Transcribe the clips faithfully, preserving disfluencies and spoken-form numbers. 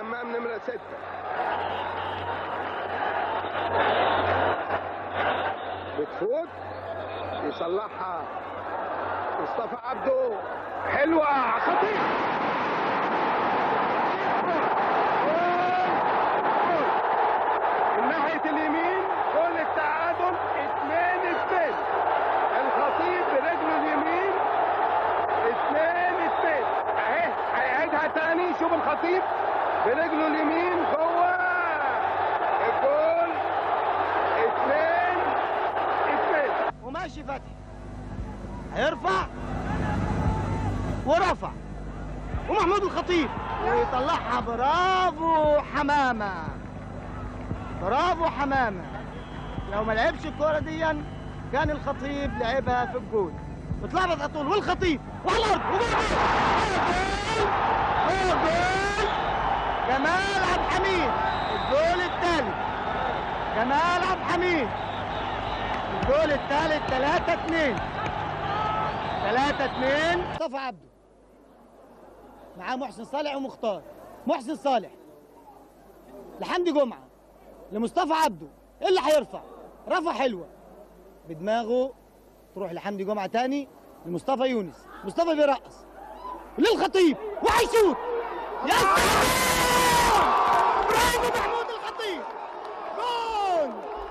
حمام نمرة ستة. بتفوت يصلحها مصطفى عبده، حلوة خطير. من ناحية اليمين جول التعادل اتنين اتنين. الخطيب برجله اليمين اتنين اتنين اهي. هيعيدها تاني. شوف الخطيب برجله اليمين جوه الجول اتنين اتنين. وماشي فتحي هيرفع ورفع ومحمود الخطيب ويطلعها. برافو حمامه، برافو حمامه. لو ما لعبش الكوره دي كان الخطيب لعبها في الجول. اتلعبت على طول والخطيب وعلى الارض وجول. جول جول جمال عبد الحميد. الجول الثالث جمال عبد الحميد. الجول الثالث ثلاثة اتنين ثلاثة اتنين. مصطفى عبده معاه محسن صالح ومختار. محسن صالح لحمدي جمعه لمصطفى عبده. ايه اللي هيرفع؟ رفع حلوه بدماغه تروح لحمدي جمعه تاني لمصطفى يونس. مصطفى بيرقص للخطيب وهيشوط. يا سلام! برافو محمود الخطيب. جول!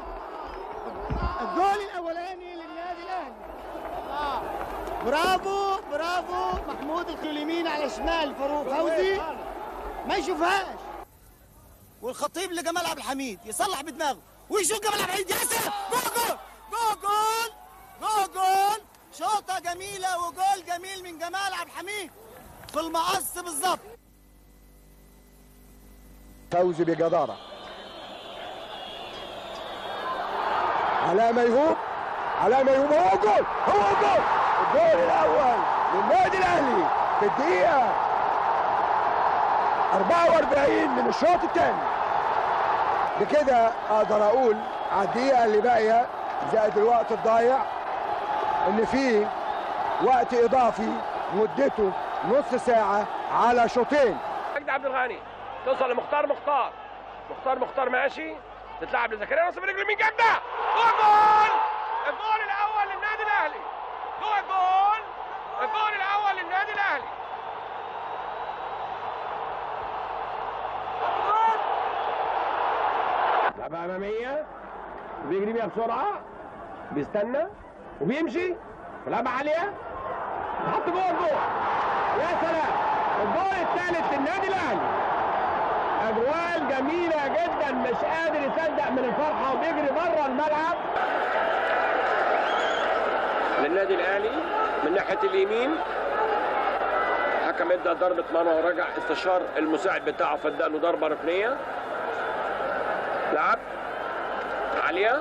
الجول الاولاني للنادي الاهلي. آه. برافو برافو محمود اليمين على شمال فاروق فوزي ما يشوفهاش. والخطيب لجمال عبد الحميد يصلح بدماغه ويشوط جمال عبد الحميد. يا سلام! جول جول جول جول جول. شوطه جميله وجول جميل من جمال عبد الحميد في المقص بالظبط. فوزي بجداره. علاء ميهوب. علاء ميهوب هو جول. هو جول. الجول الاول للنادي الاهلي في الدقيقه أربعة وأربعين من الشوط الثاني. بكده اقدر اقول على الدقيقه اللي باقيه زائد الوقت الضايع ان في وقت اضافي مدته نص ساعه على شوطين. مجدي عبد الغني توصل لمختار. مختار مختار مختار ماشي. تتلعب لزكريا نص برجل اليمين جامده. جول جول. الجول الاول للنادي الاهلي. جول جول. الجول الاول للنادي الاهلي. لعبه اماميه بيجري بيها بسرعه بيستنى وبيمشي ولعبه عاليه حط جول. جول يا سلام. الجول الثالث للنادي الاهلي. اجوال جميله جدا مش قادر يصدق من الفرحه وبيجري بره الملعب. للنادي الاهلي من ناحيه اليمين حكم ادى ضربه مرمى ورجع استشار المساعد بتاعه فادى له ضربه ركنيه. لعب عاليه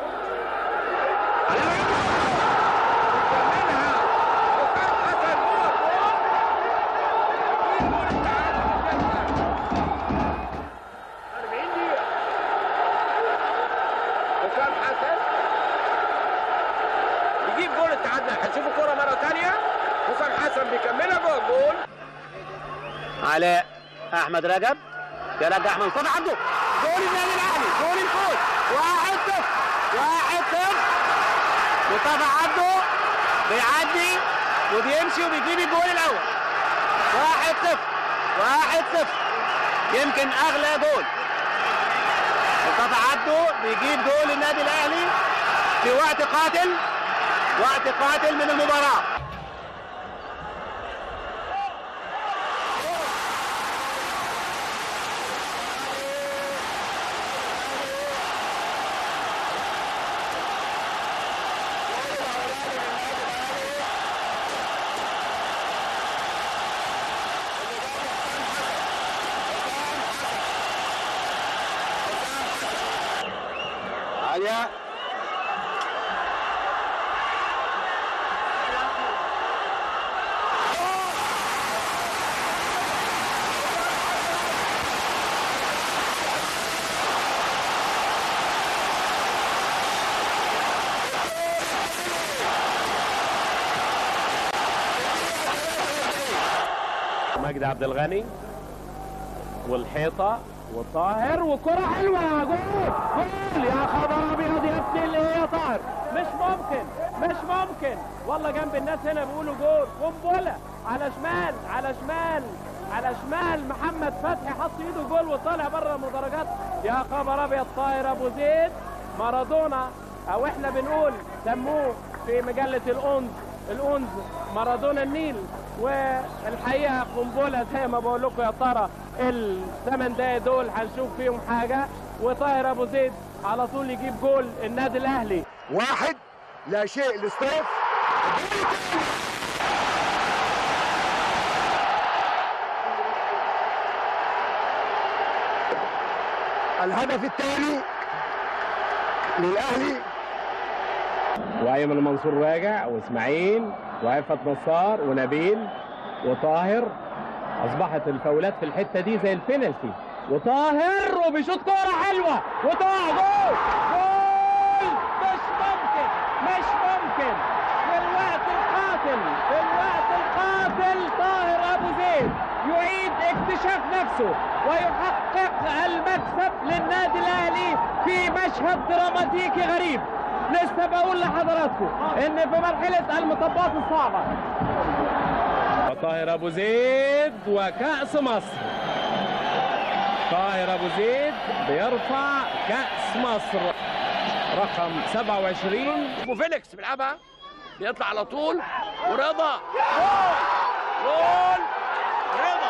هنشوف الكرة مرة ثانية. حسام حسن بيكملها جوه الجول. علاء أحمد رجب يرجع أحمد مصطفى عبده. جول النادي الأهلي. جول الفوز. واحد صفر واحد صفر. مصطفى عبده بيعدي وبيمشي وبيجيب الجول الأول. واحد صفر واحد صفر. يمكن أغلى جول. مصطفى عبده بيجيب جول النادي الأهلي في وقت قاتل. وقت قاتل من المباراة. عليا مجدي عبد الغني والحيطه وطاهر وكره حلوه جول جول يا خبر ابيض يا ابن الايه يا طاهر مش ممكن مش ممكن والله جنب الناس هنا بيقولوا جول قنبله على شمال على شمال على شمال محمد فتحي حط ايده جول وطالع بره المدرجات يا خبر ابيض طاهر ابو زيد مارادونا او احنا بنقول سموه في مجله الأونز الأونز مارادونا النيل والحقيقه قنبله زي ما بقول لكم يا ترى الثمان دقايق دول هنشوف فيهم حاجه وطاهر ابو زيد على طول يجيب جول النادي الاهلي واحد لا شيء لستوف الهدف الثاني للاهلي وايمن المنصور راجع واسماعيل وعفت نصار ونبيل وطاهر اصبحت الفاولات في الحته دي زي البينالتي وطاهر وبيشوط كوره حلوه وطاهر جول جول مش ممكن مش ممكن في الوقت القاتل في الوقت القاتل طاهر ابو زيد يعيد اكتشاف نفسه ويحقق المكسب للنادي الاهلي في مشهد دراماتيكي غريب. لسه بقول لحضراتكم ان في مرحله المطبات الصعبه طاهر ابو زيد وكأس مصر طاهر ابو زيد بيرفع كأس مصر رقم سبعة وعشرين وفيليكس بيلعبها بيطلع على طول ورضا جول رضا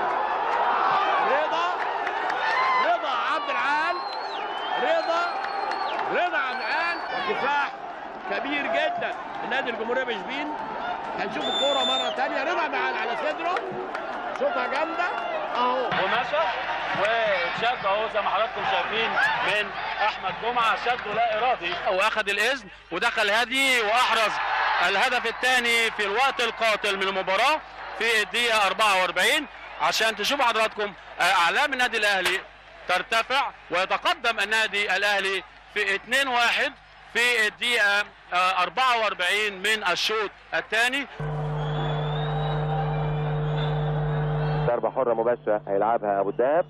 رضا رضا عبد العال رضا رضا عبد العال كفاح كبير جدا النادي الجمهوريه بشبين. هنشوف الكوره مره ثانيه رضا عبد العال على صدره شوطه جامده اهو ومشى وشد اهو زي ما حضراتكم شايفين من احمد جمعه شده لا ارادي واخذ الاذن ودخل هادي واحرز الهدف الثاني في الوقت القاتل من المباراه في الدقيقه أربعة وأربعين عشان تشوفوا حضراتكم اعلام النادي الاهلي ترتفع ويتقدم النادي الاهلي في اثنين واحد في الدقيقه أربعة وأربعين من الشوط الثاني. ضربة حرة مباشرة هيلعبها أبو الدهب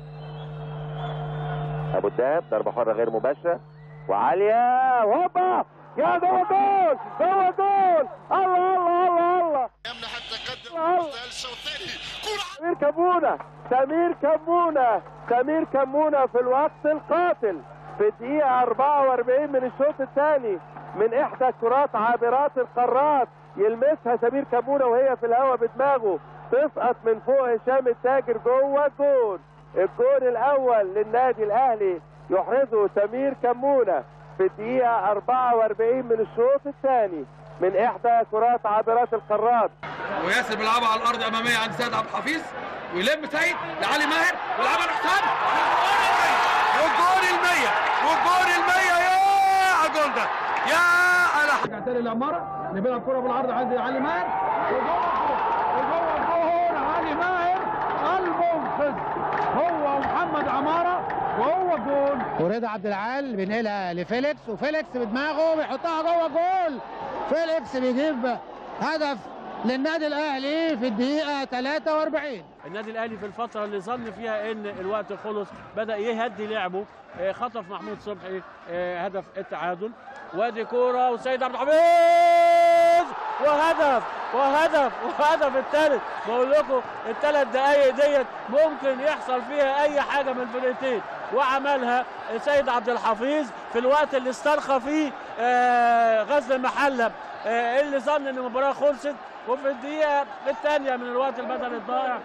أبو الدهب ضربة حرة غير مباشرة وعالية هوبا يا جوه جول جوه جول الله الله الله الله يمنع التقدم في الشوط الثاني سمير كمونة سمير كمونة سمير كمونة في الوقت القاتل في الدقيقة أربعة وأربعين من الشوط الثاني من إحدى كرات عابرات القارات يلمسها سمير كمونة وهي في الهواء بدماغه تسقط من فوق هشام التاجر جوه الجول. الجول الاول للنادي الاهلي يحرزه سمير كمونه في الدقيقه أربعة وأربعين من الشوط الثاني من احدى كرات عابرات القارات. وياسر بيلعبها على الارض اماميه عند سيد عبد الحفيظ ويلم سيد لعلي ماهر ويلعبها لحسام والجول المية والجول المية يا على الجول ده يا على رجع تاني لعماره اللي بيلعب كوره بالعرض عند علي ماهر وجوه الجول علي ماهر المنقذ هو ومحمد عماره وهو جول. ورضا عبد العال بينقلها لفيليكس وفيليكس بدماغه بيحطها جوه جول. فيليكس بيجيب هدف للنادي الاهلي في الدقيقه ثلاثة وأربعين. النادي الاهلي في الفتره اللي ظن فيها ان الوقت خلص بدا يهدي لعبه، خطف محمود صبحي هدف التعادل وادي كوره وسيد عبد الحفيظ وهدف وهدف وهدف الثالث. بقول لكم الثلاث دقائق ديت ممكن يحصل فيها اي حاجه من الفرقتين وعملها سيد عبد الحفيظ في الوقت اللي استرخى فيه غزل المحله اللي ظن ان المباراه خلصت وفي الدقيقه الثانيه من الوقت البدني الضائع.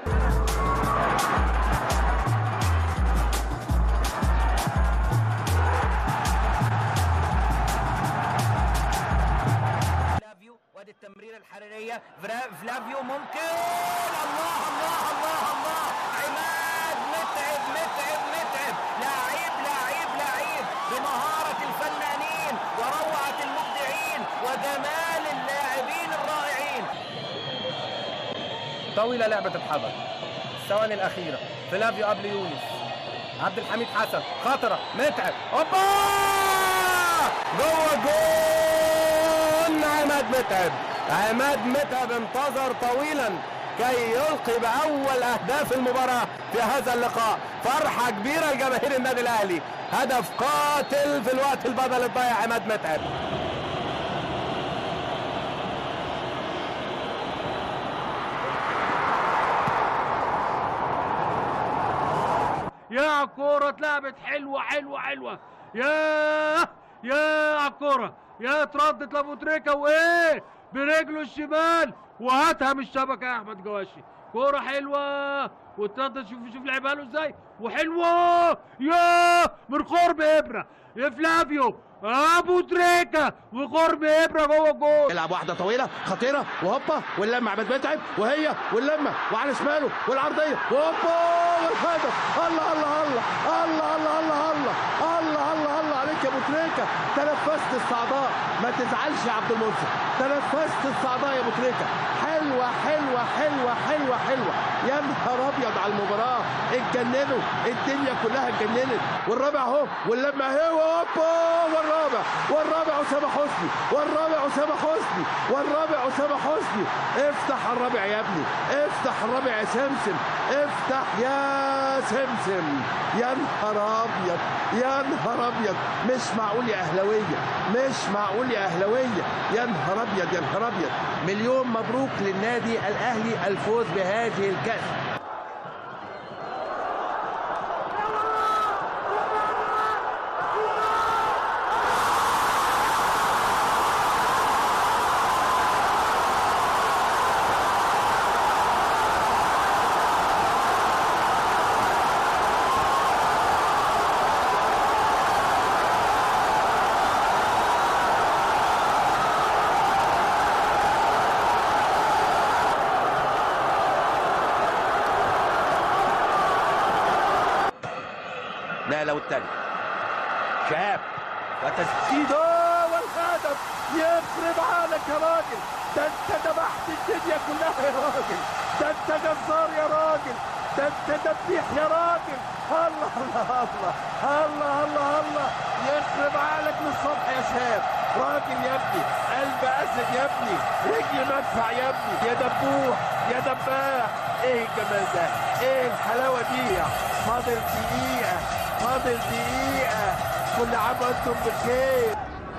وادي التمريره الحراريه فلافيو ممكن الله الله الله الله عماد متعب متعب متعب لاعب لاعب لاعب بمهاره الفنانين وروعه المبدعين وجمال اللاعبين الرائعين. طويله لعبه الحضر الثواني الاخيره فلافيو قبل يونس عبد الحميد حسن خطره متعب اوبا جوه جول عماد متعب. عماد متعب انتظر طويلا كي يلقي بأول أهداف المباراة في هذا اللقاء. فرحة كبيرة لجماهير النادي الأهلي. هدف قاتل في الوقت البدل الضايع عماد متعب. يا كورة اتلعبت حلوة حلوة حلوة. يا يا الكورة يا اتردت لابو تريكة وايه برجله الشمال وهاتها من الشبكة يا احمد جواشي. كورة حلوة واتردت. شوف شوف لعبها له ازاي وحلوة يا من قرب ابرة يا فلافيو ابو تريكة وقرب ابره جوه الجول. يلعب واحده طويله خطيره وهوبا واللمه عماد متعب وهي واللمه وعلى شماله والعرضيه وهوبا والهدف. الله الله الله الله الله الله الله الله الله الله عليك يا ابو تريكة. تنفست الصعداء ما تزعلش يا عبد المنصف. تنفست الصعداء يا ابو تريكة. حلوه حلوه حلوه حلوه حلوه. يا نهار ابيض على المباراه. اتجننوا الدنيا كلها اتجننت. والرابع اهو واللمه اهي وهوبا والرابع والرابع أسامة حسني والرابع أسامة حسني والرابع أسامة حسني. افتح الرابع يا ابني. افتح الرابع يا سمسم. افتح يا سمسم. يا نهار ابيض يا نهار ابيض. مش معقول يا اهلاويه. مش معقول يا اهلاويه. يا نهار ابيض يا نهار ابيض. مليون مبروك للنادي الاهلي الفوز بهذه الكاس. لا لو الثاني شهاب وتسديده والهدف. يخرب عليك يا راجل. ده انت ذبحت الدنيا كلها يا راجل. ده انت جزار يا راجل. ده انت دبيح يا راجل. الله الله الله الله الله الله. يخرب عليك للصبح يا شهاب. راجل يا ابني. قلب اسد يا ابني. رجل مدفع يا ابني. يا دبوح يا دباح. ايه الجمال ده. ايه الحلاوه دي. فاضل دقيقه فاضل دقيقة. كل عام وانتم بخير.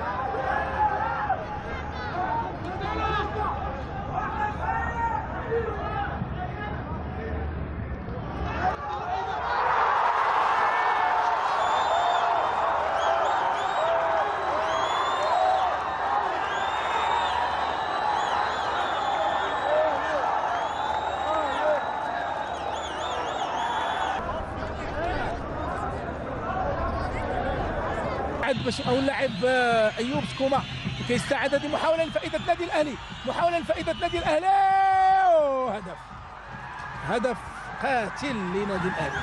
او اللاعب ايوب سكوما كيستعد. هذه محاوله لفائده نادي الاهلي. محاوله لفائده نادي الاهلي. هدف هدف قاتل لنادي الاهلي.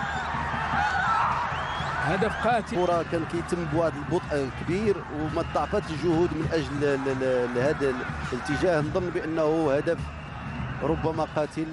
هدف قاتل. الكره كان كيتم بواحد البطء كبير وما ضاعفتش الجهود من اجل هذا الاتجاه. نظن بانه هدف ربما قاتل.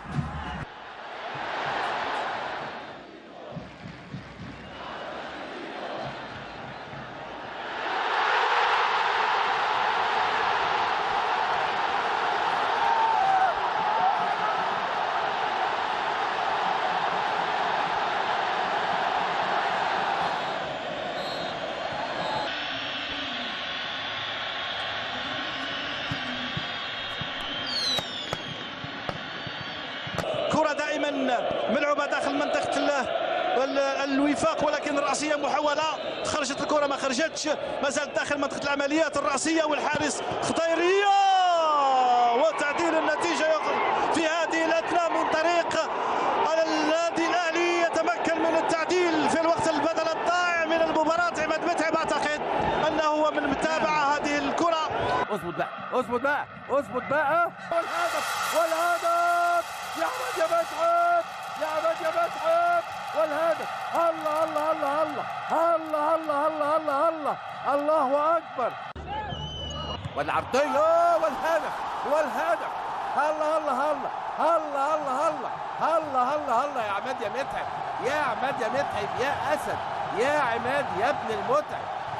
كرة دائما ملعوبة داخل منطقة الوفاق ولكن الرأسية محاولة. خرجت الكرة ما خرجتش. ما زالت داخل منطقة العمليات الرأسية والحارس خطيرية وتعديل النتيجة في هذه الأثناء من طريق النادي الأهلي. يتمكن من التعديل في الوقت البدل الضائع من المباراة. عماد متعب أعتقد أنه هو من متابعة هذه الكرة. اثبت بقى اثبت بقى اثبت بقى. والهدف والهدف يا عماد يا متعب يا عماد يا متعب والهدف. الله الله الله الله الله الله الله الله الله الله اكبر. والعرضيه والهدف والهدف. الله الله الله الله الله الله الله الله الله يا عماد يا متعب يا عماد يا متعب يا اسد يا عماد يا ابن المتعب.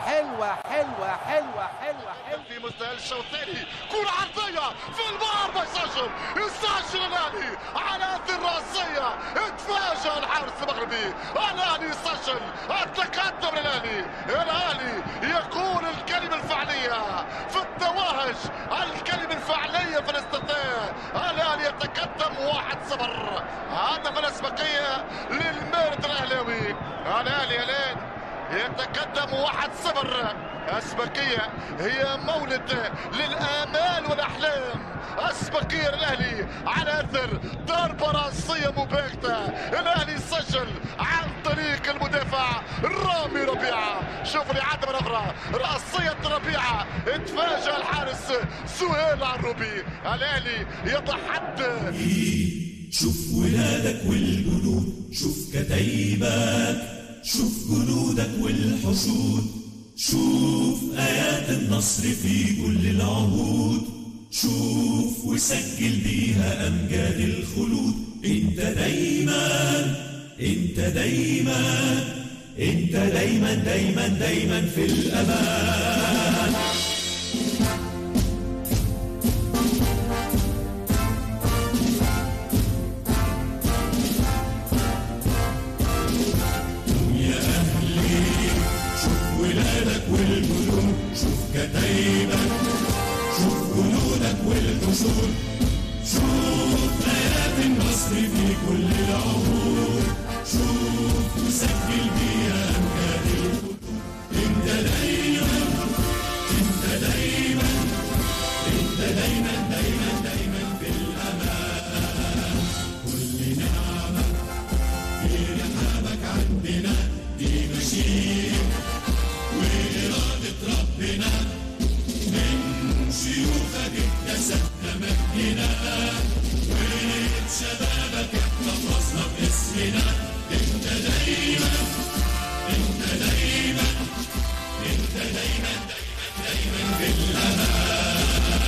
حلوه حلوه حلوه حلوه حلوه في مستهل الشوط الثاني، كرة عرضية في المرمى، يسجل يسجل الاهلي على اثر راسية، اتفاجأ الحارس المغربي، الاهلي يسجل التقدم للاهلي، الاهلي يقول الكلمة الفعلية في التوهج، الكلمة الفعلية في الاستثناء، الاهلي يتقدم واحد صفر، هدف الاسبقية للمارد الاهلاوي، الاهلي الان يتقدم واحد صفر. أسبقية هي مولد للآمال والأحلام، أسبقية الأهلي على أثر ضربة رأسية مباغتة، الأهلي سجل عن طريق المدافع رامي ربيعة. شوف الإعادة مرة أخرى، رأسية ربيعة، اتفاجأ الحارس سهيل عروبي، الأهلي يتحدى. شوف ولادك والجنود، شوف كتايبك، شوف جنودك والحشود، شوف آيات النصر في كل العهود، شوف وسجل بيها أمجاد الخلود. انت دايما انت دايما انت دايما دايما دايما في الأمان. والجنود شوف كتايبك، شوف جنودك والحشود، شوف آيات النصر في كل العهود، شوف وسجل بيها أمجاد الخلود. انت دايما انت دايما انت دايما دايما دايما في الأمان. كل نعمة في رحابك عندنا دي مشيئة وإرادة ربنا، من شيوخك اكتسبنا مجدنا، وقت شبابك احتفظنا باسمنا. انت دايما انت دايما انت دايما دايما دايما بالأمان.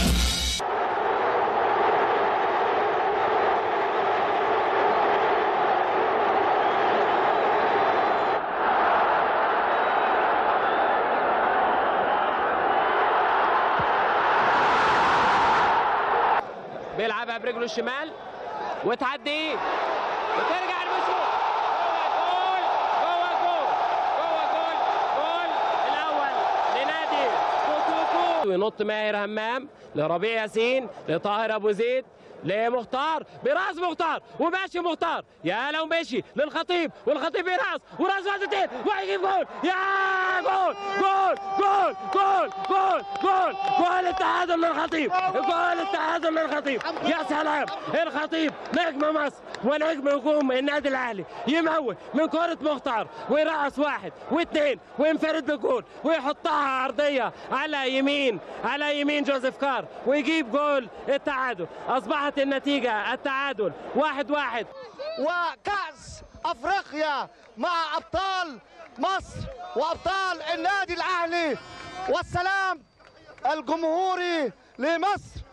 بيلعبها برجله الشمال وتعدي وترجع لمسعود، جوه جول جوه جول جوه جول، جول الاول لنادي كوتوكو. وينط ماهر همام لربيع ياسين لطاهر ابو زيد لمختار، براس مختار وماشي مختار، يا لو ماشي للخطيب والخطيب براس وراس واحدتين وهيجيب جول، يا جول جول جول جول جول جول جول التعادل للخطيب، جول التعادل للخطيب، يا سلام. الخطيب نجم مصر ونجم هجوم النادي الاهلي، يموت من كرة مختار ويرقص واحد واثنين وينفرد بالجول ويحطها عرضية على يمين على يمين جوزيف كار ويجيب جول التعادل. اصبحت النتيجة التعادل واحد واحد. وكأس أفريقيا مع أبطال مصر وأبطال النادي الأهلي، والسلام الجمهوري لمصر.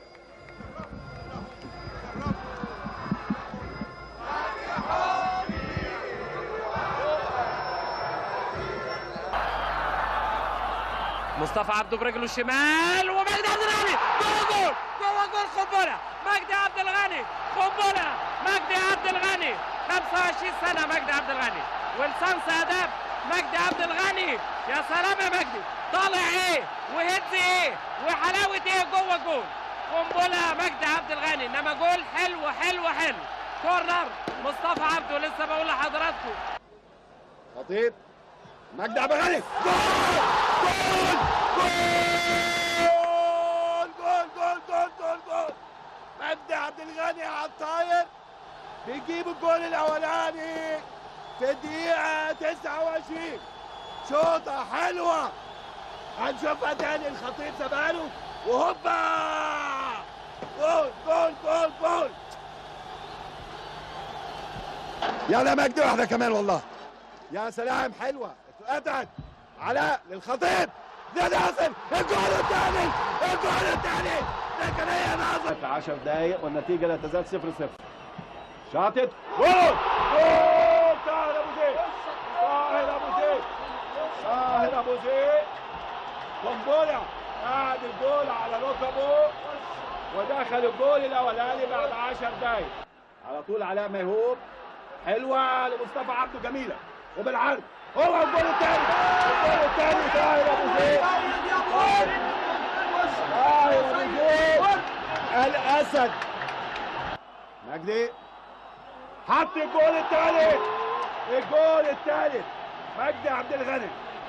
مصطفى عبده برجله الشمال ومجدي عبد الغني، جوه جول جوه جول قنبله، مجدي عبد الغني قنبله، مجدي عبد الغني خمسة وعشرين سنة مجدي عبد الغني، ولسانس اداب مجدي عبد الغني. يا سلام يا مجدي، طالع ايه وهدز ايه وحلاوه ايه جوه جول، قنبله مجدي عبد الغني، انما جول حلو حلو حلو. كورنر مصطفى عبده، لسه بقول لحضراتكم. خطيب مجدي عبد الغني، جول جول جول جول جول جول. مجدي عبد الغني على الطاير بيجيب الجول الاولاني في الدقيقة تسعة وعشرين. شوطة حلوة هنشوفها تاني، الخطيب زمانه وهوبا جول جول جول جول. يلا مجدي واحدة كمان والله، يا سلام حلوة اتقطعت. علاء للخطيب، ده ناصر الجول الثاني، الجول الثاني زكريا ناصر. في عشر دقايق والنتيجة لا تزال صفر صفر. شاطت جول جول. طاهر ابو زيد، طاهر ابو زيد، طاهر ابو زيد قنبله، قعد الجول على ركبه ودخل الجول الاولاني بعد عشر دقايق. على طول علاء ميهوب، حلوه لمصطفى عبده جميله وبالعرض، هو الجول الثاني، الجول الثاني طاهر ابو زيد، طاهر ابو زيد الاسد. مجدي حط الجول الثالث، الجول الثالث مجدي عبد الغني.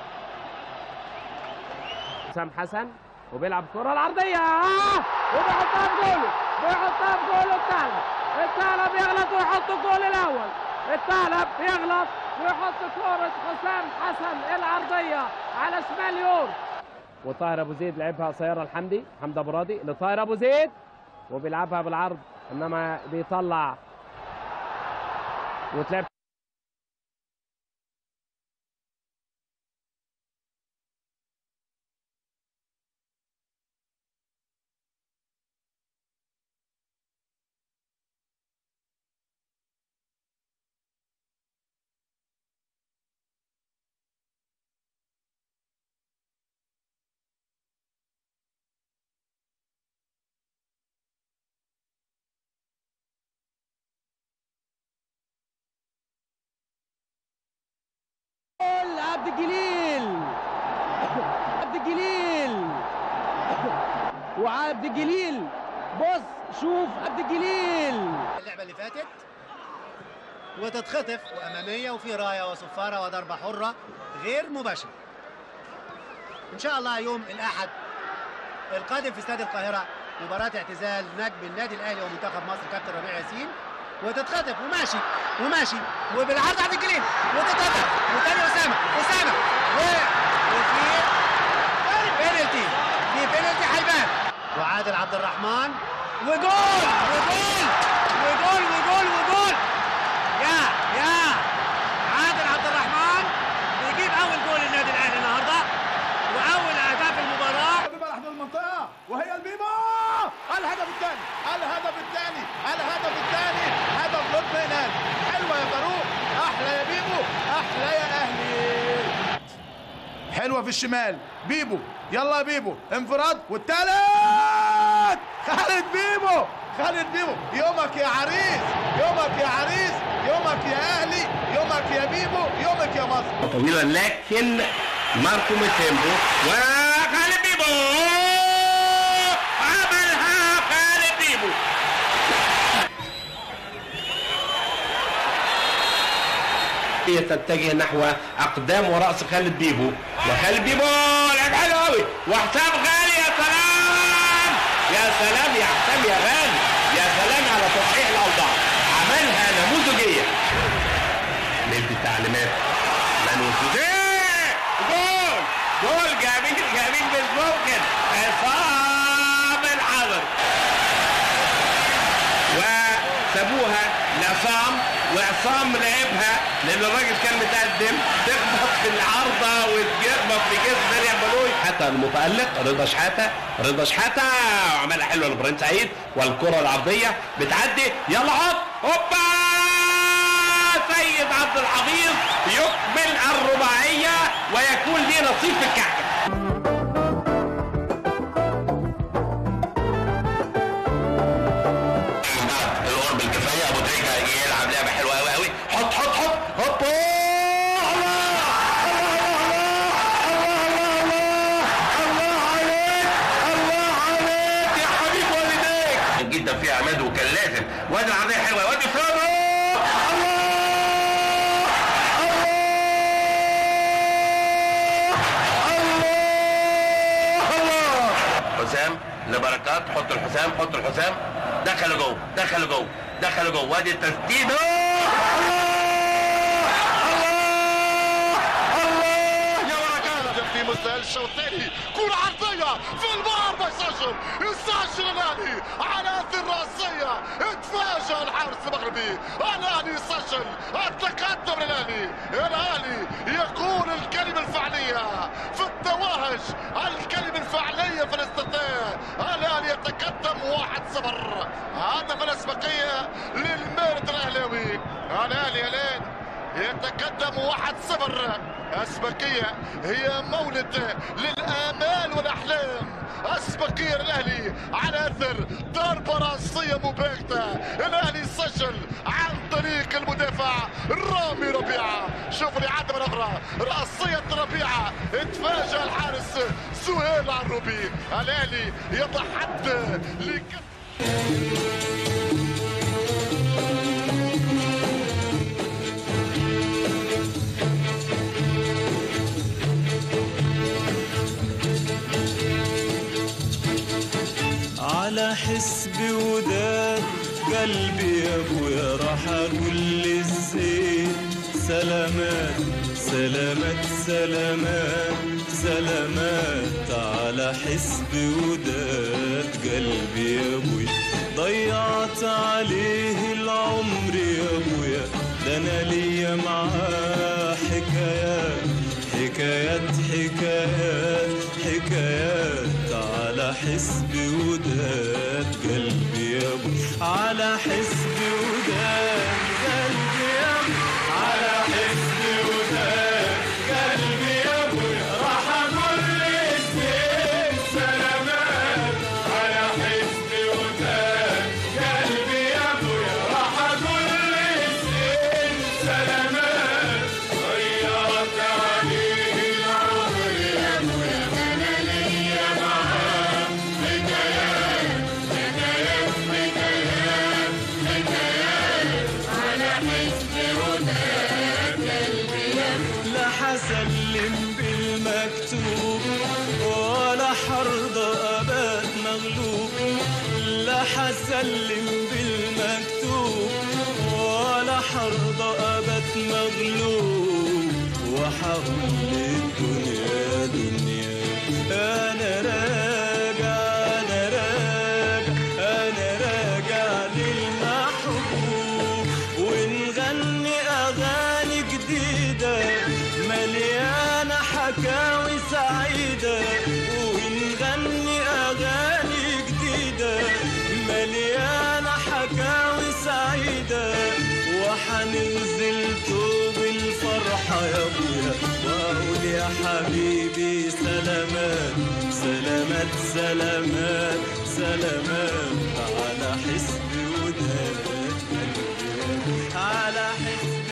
حسام حسن وبيلعب كرة العرضية آه! وبيحطها في جوله، بيحطها في جوله الثعلب، الثعلب يغلط ويحط الجول الأول، الثعلب يغلط ويحط كرة حسام حسن العرضية على شمال يور. وطاهر أبو زيد لعبها قصيرة لحمدي، حمدي أبو راضي لطاهر أبو زيد وبيلعبها بالعرض، إنما بيطلع وتلعب عبد الجليل، عبد الجليل وعبد الجليل، بص شوف عبد الجليل. اللعبة اللي فاتت وتتخطف وأمامية وفي راية وصفارة وضربة حرة غير مباشرة. إن شاء الله يوم الأحد القادم في استاد القاهرة مباراة اعتزال نجم النادي الأهلي ومنتخب مصر كابتن ربيع ياسين، وتتخطف وماشي وماشي وبالعرض عبد الجليل وتتخطف وتاني أسامة أسامة وفي بينالتي، في بينالتي حيبان وعادل عبد الرحمن وجول وجول وجول وجول وجول يا يا عادل عبد الرحمن بيجيب اول جول النادي الاهلي النهارده واول اهداف المباراه. بيبقى لحد المنطقه وهي البيبو، الهدف الثاني الهدف الثاني الهدف الثاني هدف لطفي هلال. حلوه يا فاروق، احلى يا بيبو، احلى يا اهلي. حلوه في الشمال بيبو، يلا يا بيبو انفراد والثالث خالد بيبو، خالد بيبو يومك يا عريس، يومك يا عريس، يومك يا اهلي، يومك يا بيبو، يومك يا مصر. طويلة لكن ماركو ميتيمبو وخالد بيبو عملها خالد بيبو. هي تتجه نحو اقدام وراس خالد بيبو، وخالد بيبو لعب حلو قوي وحسام غالي. يا سلام يا سلام يا حسام يا غالي، يا سلام على تصحيح الاوضاع، عملها نموذجيه. ندي تعليمات منوسوسيه، جول جول جميل جميل مش ممكن، عصام الحضري وسابوها لعصام وعصام لعبها لان الراجل كان متقدم، تخبط في العارضه وتخبط في جسم سريع بلوي. حتى المتالق رضا شحاته، رضا شحاته وعملها حلوه لابراهيم سعيد، والكره العرضيه بتعدي، يلا حط هوبا، سيد عبد الحفيظ يكمل الرباعيه ويكون ليه نصيب في الكعكه. القرب الكفايه، ابو تريكه يلعب لعبه حلوه قوي قوي، حط حط حط هوب، جدا فيها عماد وكان لازم، وادي العرضيه حلوه، وادي فرادو، الله الله الله الله. حسام لبركات، حط الحسام حط الحسام، دخلوا جوه دخلوا جوه دخلوا جوه، وادي التسديد، الله في مستهل الشوط الثاني، كرة عرضية في المرمى، يسجل يسجل الاهلي على اثر راسية، اتفاجأ الحارس المغربي، الاهلي يسجل التقدم للاهلي، الاهلي يكون الكلمة الفعلية في التوهج، الكلمة الفعلية في الاستطاع، الاهلي يتقدم واحد صفر، هدف الاسبقية للمارد الاهلاوي، الاهلي الان يتقدم واحد صفر. أسبقية هي مولد للآمال والأحلام. أسبقية الأهلي على أثر ضربة رأسية مباغتة. الأهلي سجل عن طريق المدافع رامي ربيعة. شوف الإعادة مرة أخرى، رأسية ربيعة، اتفاجأ الحارس سهيل عروبي. الأهلي يتحدى لك على حسب وداد قلبي يا ابويا راح اقول للزين سلامات سلامات سلامات سلامات. على حسب وداد قلبي يا ابويا ضيعت عليه العمر يا ابويا. ده انا ليا معاه حكايات حكايات حكايات حكايات. على حسب وداد قلبي يا ابو على حسب وداد قلبي يا ابو على حسب وداد قلبي يا ابو راح اقول للزين سلامات. على حسب وداد قلبي يا ابو راح اقول للزين سلامات. ضيعت عليه العمر يا ابو انا ليا معاه حكايات حكايات حكايات حكايات. على حسب وداد قلبي يا ابو لا حسلم بالمكتوب ولا حرضى ابات مغلوب. لا حسلم بالمكتوب ولا حرضى ابات مغلوب. وحقول للدنيا دنيا انا راجع انا راجع انا راجع للمحبوب. ونغني اغاني جديده مليانه حكاوي سعيده. ونغني اغاني جديده مليانه حكاوي سعيده. وحننزل توب الفرحه يا ابويا واقول يا حبيبي سلامات سلامات سلامات سلامات. على حسب